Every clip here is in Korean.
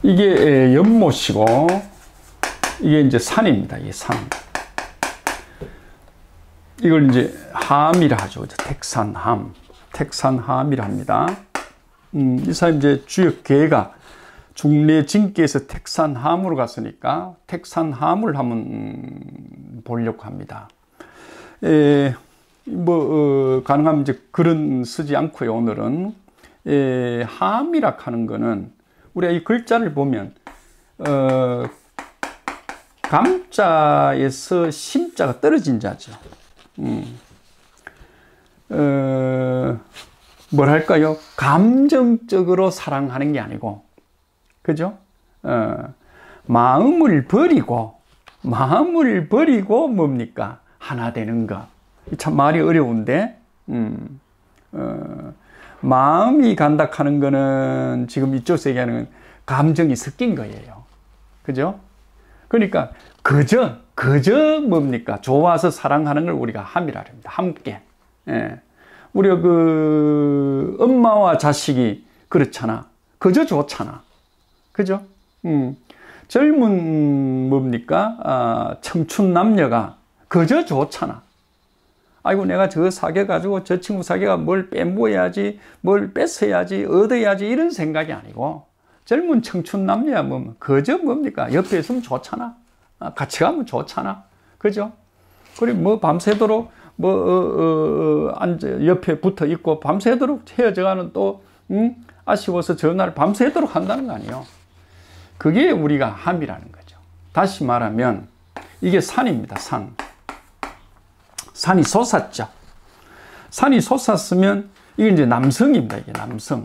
이게 연못이고, 이게 이제 산입니다. 이게 산. 이걸 이제 함이라 하죠. 택산함. 택산함이라 합니다. 이 사람 이제 주역계가 중래 진께에서 택산함으로 갔으니까 택산함을 한번 보려고 합니다. 가능하면 이제 글은 쓰지 않고요. 오늘은 함이라 하는 거는 우리가 이 글자를 보면 감자에서 심자가 떨어진 자죠. 뭐랄까요? 감정적으로 사랑하는 게 아니고, 그죠? 마음을 버리고 뭡니까? 하나 되는 것. 참 말이 어려운데, 마음이 간다 하는 거는 지금 이쪽에서 얘기하는 감정이 섞인 거예요. 그죠? 그러니까, 그저 뭡니까? 좋아서 사랑하는 걸 우리가 함이라 합니다. 함께. 예. 우리가 엄마와 자식이 그렇잖아. 그저 좋잖아. 그죠? 젊은 뭡니까? 청춘 남녀가 그저 좋잖아. 아이고, 내가 저거 사귀어가지고 저 친구 사귀어가 뭘 빼모아야지, 뭘 뺏어야지, 얻어야지, 이런 생각이 아니고, 젊은 청춘 남녀야 뭐, 그저 뭡니까? 옆에 있으면 좋잖아. 같이 가면 좋잖아. 그죠? 그리고 밤새도록 앉아, 옆에 붙어 있고, 밤새도록 헤어져가는 또, 아쉬워서 전화를 밤새도록 한다는 거 아니에요. 그게 우리가 함이라는 거죠. 다시 말하면, 이게 산입니다, 산. 산이 솟았죠. 산이 솟았으면, 이게 이제 남성입니다, 이게 남성.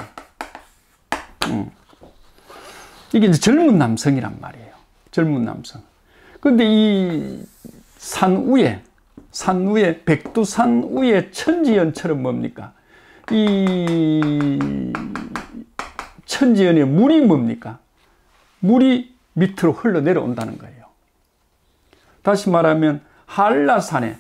이게 이제 젊은 남성이란 말이에요. 젊은 남성. 근데 이 산 위에, 백두산 위에 천지연처럼 뭡니까? 이 천지연의 물이 뭡니까? 물이 밑으로 흘러내려온다는 거예요. 다시 말하면, 한라산에,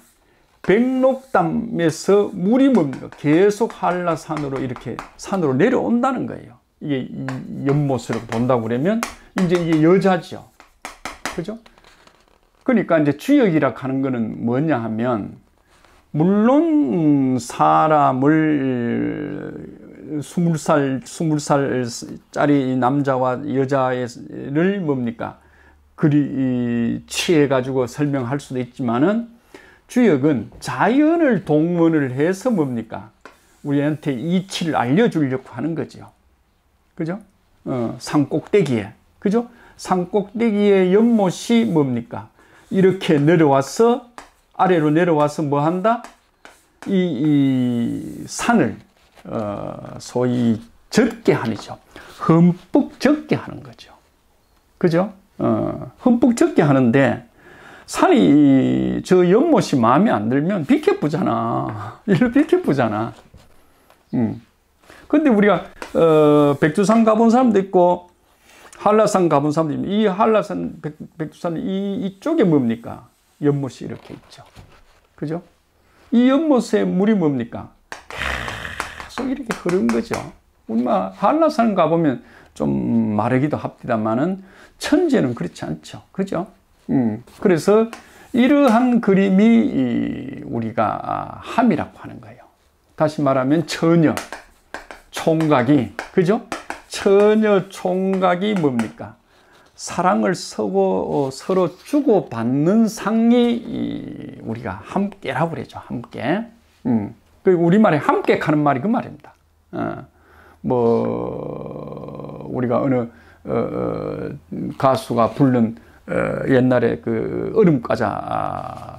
백록담에서 물이 뭡니까? 계속 한라산으로 이렇게 산으로 내려온다는 거예요. 이게 연못으로 본다고 그러면, 이제 이게 여자죠. 그죠? 그러니까 이제 주역이라 하는 거는 뭐냐 하면, 물론 사람을 20살짜리 남자와 여자를 뭡니까? 그리 취해가지고 설명할 수도 있지만은, 주역은 자연을 동원을 해서 뭡니까? 우리한테 이치를 알려주려고 하는 거죠. 그죠? 산 꼭대기에. 그죠? 산 꼭대기에 연못이 뭡니까? 이렇게 내려와서, 아래로 내려와서 뭐 한다? 이 산을, 소위 젖게 하죠. 흠뻑 젖게 하는 거죠. 그죠? 흠뻑 젖게 하는데, 산이, 저 연못이 마음에 안 들면 비켜보잖아. 이리로 비켜보잖아. 근데 우리가, 백두산 가본 사람도 있고, 한라산 가본 사람도 있고, 이 한라산, 백두산, 이쪽에 뭡니까? 연못이 이렇게 있죠. 그죠? 이 연못에 물이 뭡니까? 계속 이렇게 흐르는 거죠. 우리가 한라산 가보면 좀 마르기도 합니다만은, 천지는 그렇지 않죠. 그죠? 그래서 이러한 그림이 우리가 함이라고 하는 거예요. 다시 말하면 처녀, 총각이, 그죠? 처녀, 총각이 뭡니까? 사랑을 서로 주고받는 상이 우리가 함께라고 그러죠. 함께. 우리말에 함께 가는 말이 그 말입니다. 우리가 어느 가수가 부른 옛날에 그 얼음과자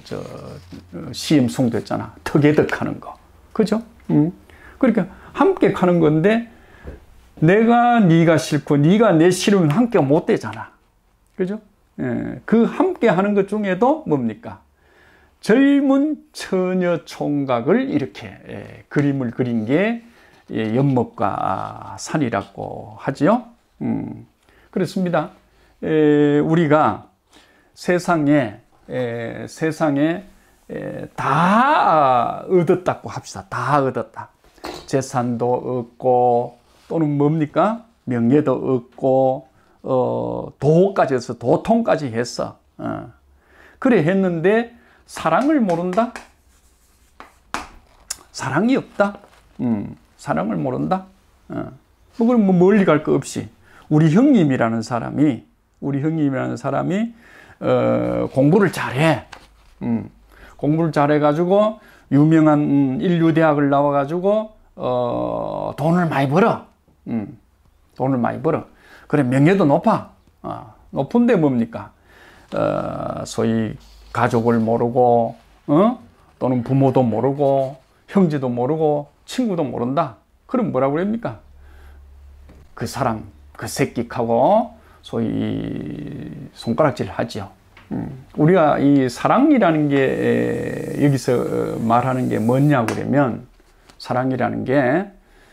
CM송도 했잖아. 턱에덕 하는 거. 그죠? 그러니까 함께 가는 건데, 내가 네가 싫고 네가 내 싫으면 함께 못 되잖아. 그죠? 그 함께 하는 것 중에도 뭡니까? 젊은 처녀 총각을 이렇게 그림을 그린 게 연못과 산이라고 하지요. 그렇습니다. 우리가 세상에 다 얻었다고 합시다. 다 얻었다. 재산도 얻고, 또는 뭡니까? 명예도 얻고, 도까지 해서 도통까지 했어. 그래 했는데 사랑을 모른다? 사랑이 없다? 사랑을 모른다? 그럼 뭐 멀리 갈 거 없이 우리 형님이라는 사람이 공부를 잘해. 공부를 잘해가지고 유명한 인류대학을 나와가지고 돈을 많이 벌어. 돈을 많이 벌어. 그래 명예도 높아. 높은데 뭡니까? 소위 가족을 모르고 또는 부모도 모르고 형제도 모르고 친구도 모른다. 그럼 뭐라고 그럽니까? 그 사람, 그 새끼하고 소위 손가락질 하죠. 우리가 이 사랑이라는 게 여기서 말하는 게 뭐냐고 그러면 사랑이라는 게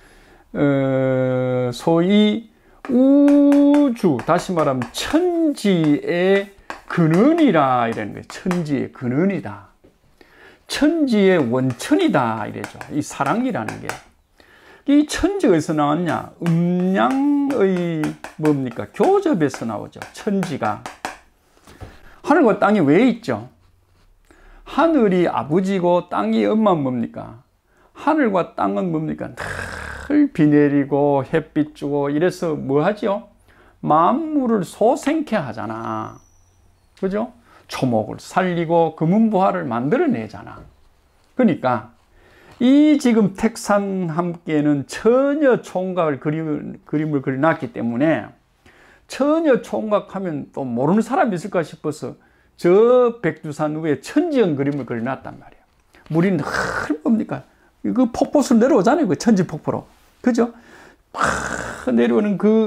소위 우주, 다시 말하면 천지의 근원이라 이러는 거예요. 천지의 근원이다. 천지의 원천이다 이래죠. 이 사랑이라는 게. 이 천지가 어디서 나왔냐? 음양의 뭡니까? 교접에서 나오죠. 천지가. 하늘과 땅이 왜 있죠? 하늘이 아버지고 땅이 엄마는 뭡니까? 하늘과 땅은 뭡니까? 늘 비 내리고 햇빛 주고 이래서 뭐 하죠? 만물을 소생케 하잖아. 그죠? 초목을 살리고 금은부화를 만들어내잖아. 그러니까 이 지금 택산 함께는 처녀 총각을 그림을 그려놨기 때문에 처녀 총각하면 또 모르는 사람이 있을까 싶어서 저 백두산 위에 천지연 그림을 그려놨단 말이에요. 물이 늘 뭡니까? 그 폭포수로 내려오잖아요. 그 천지폭포로. 그죠? 막 내려오는 그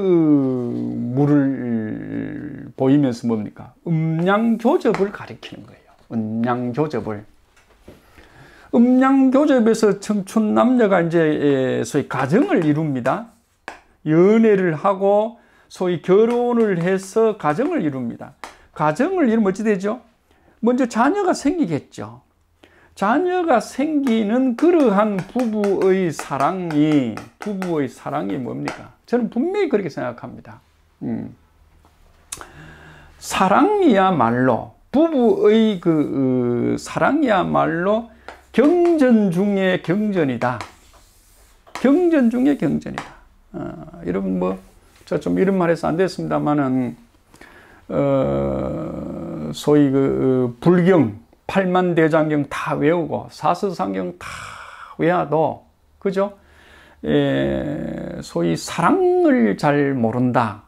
물을 보이면서 뭡니까? 음양교접을 가리키는 거예요. 음양교접을. 음양교접에서 청춘 남녀가 이제 소위 가정을 이룹니다. 연애를 하고 소위 결혼을 해서 가정을 이룹니다. 가정을 이루면 어찌 되죠? 먼저 자녀가 생기겠죠. 자녀가 생기는 그러한 부부의 사랑이 뭡니까? 저는 분명히 그렇게 생각합니다. 사랑이야말로 부부의 사랑이야말로 경전 중에 경전이다. 경전 중에 경전이다. 여러분 뭐 저 좀 이런 말해서 안 됐습니다만은 소위 불경 8만대장경 다 외우고 사서상경 다 외워도 그죠? 소위 사랑을 잘 모른다.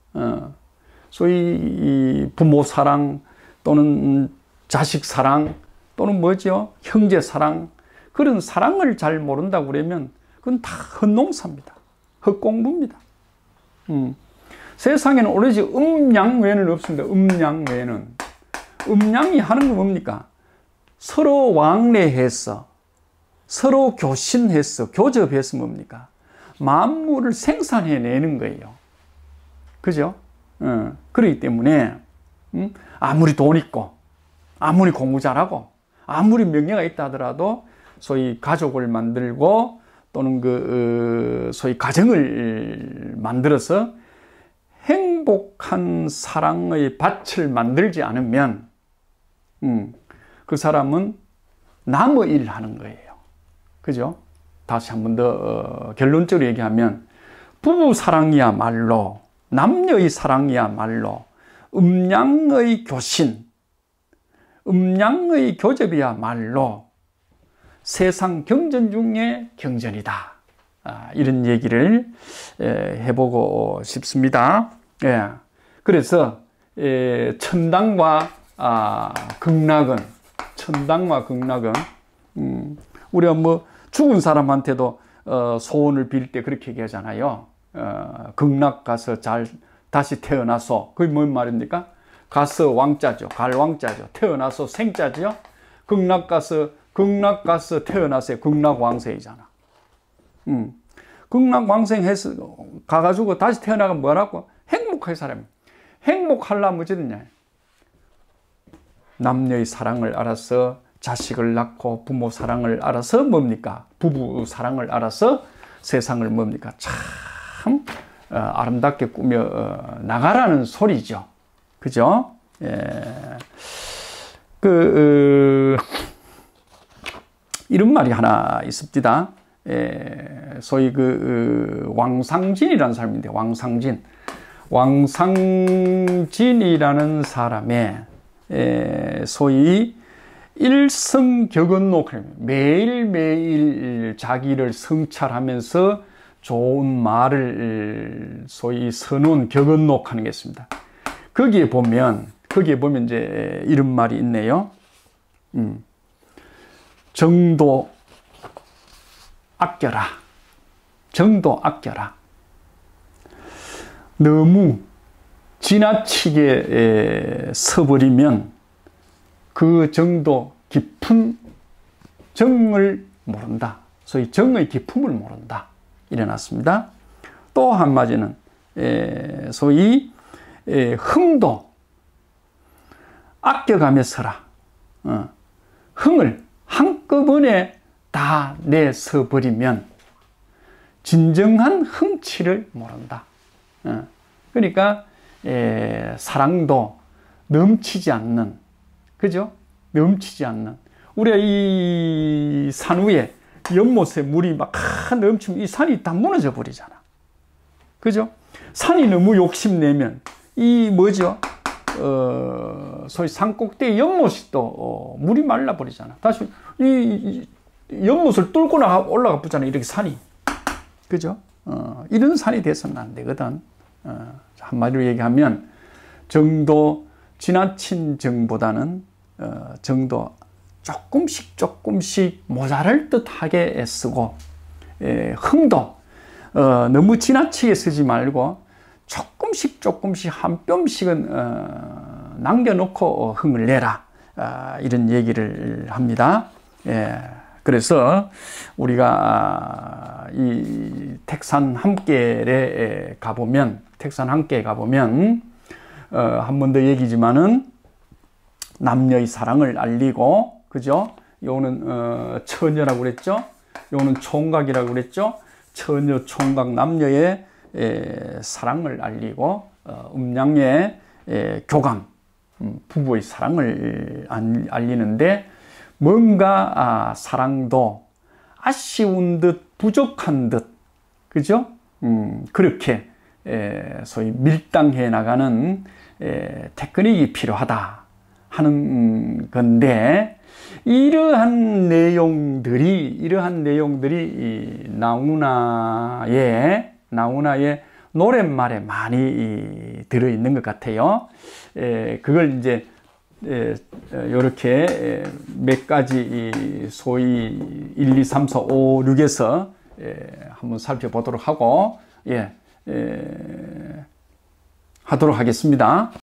소위 부모 사랑 또는 자식 사랑 또는 뭐죠? 형제 사랑 그런 사랑을 잘 모른다고 그러면 그건 다 헛농사입니다. 헛공부입니다. 세상에는 오로지 음양 외에는 없습니다. 음양 외에는. 음양이 하는 건 뭡니까? 서로 왕래해서 서로 교신해서 교접해서 뭡니까? 만물을 생산해내는 거예요. 그죠? 그렇기 때문에 아무리 돈 있고 아무리 공부 잘하고 아무리 명예가 있다 하더라도 소위 가족을 만들고 또는 소위 가정을 만들어서 행복한 사랑의 밭을 만들지 않으면 그 사람은 남의 일을 하는 거예요. 그죠? 다시 한 번 더 결론적으로 얘기하면 부부 사랑이야말로 남녀의 사랑이야말로 음양의 교신, 음양의 교접이야말로 세상 경전 중에 경전이다. 이런 얘기를 해보고 싶습니다. 예. 그래서 천당과 극락은 우리가 뭐 죽은 사람한테도 소원을 빌 때 그렇게 얘기하잖아요. 극락 가서 잘 다시 태어나서 그게 뭔 말입니까? 가서 왕자죠. 갈 왕자죠. 태어나서 생자죠. 극락 가서 태어나서 극락 왕생이잖아. 극락 왕생해서 가가지고 다시 태어나면 뭐라고? 행복하게 살아요. 행복하려면 어찌됐냐? 남녀의 사랑을 알아서 자식을 낳고 부모 사랑을 알아서 뭡니까? 부부 사랑을 알아서 세상을 뭡니까? 참 아름답게 꾸며 나가라는 소리죠. 그죠? 이런 말이 하나 있습니다. 소위 왕상진이라는 사람인데, 왕상진이라는 사람의 소위 일성격언록, 매일매일 자기를 성찰하면서 좋은 말을 소위 써놓은 격언록 하는 게 있습니다. 거기에 보면 이제 이런 말이 있네요. 정도 아껴라. 정도 아껴라. 너무 지나치게 써버리면 그 정도 깊은 정을 모른다. 소위 정의 깊음을 모른다. 일어났습니다. 또 한마디는 소위 흥도 아껴가며 써라. 흥을 한꺼번에 다 내서버리면 진정한 흥치를 모른다. 그러니까 사랑도 넘치지 않는, 그죠? 넘치지 않는. 우리가 이 산 위에 연못에 물이 막 넘치면 이 산이 다 무너져 버리잖아. 그죠? 산이 너무 욕심내면 이 뭐죠? 소위 산 꼭대기 연못이 또 물이 말라 버리잖아. 다시 이 연못을 뚫고 올라가 보잖아. 이렇게 산이. 그죠? 이런 산이 돼서는 안 되거든. 한마디로 얘기하면 정도, 지나친 정보다는 정도 조금씩 모자랄 듯하게 쓰고, 흥도 너무 지나치게 쓰지 말고 조금씩 한 뼘씩은 남겨놓고 흥을 내라. 이런 얘기를 합니다. 그래서 우리가 이 택산 함께에 가보면, 한 번 더 얘기지만은 남녀의 사랑을 알리고, 그죠? 요거는 처녀라고 그랬죠? 요거는 총각이라고 그랬죠? 처녀, 총각, 남녀의 사랑을 알리고, 음양의 교감, 부부의 사랑을 알리는데, 뭔가 사랑도 아쉬운 듯 부족한 듯, 그죠? 그렇게 소위 밀당해 나가는 테크닉이 필요하다 하는 건데, 이러한 내용들이 이 나훈아의 노랫말에 많이 들어있는 것 같아요. 그걸 이제 이렇게 몇 가지 소위 1, 2, 3, 4, 5, 6에서 한번 살펴보도록 하고 하도록 하겠습니다.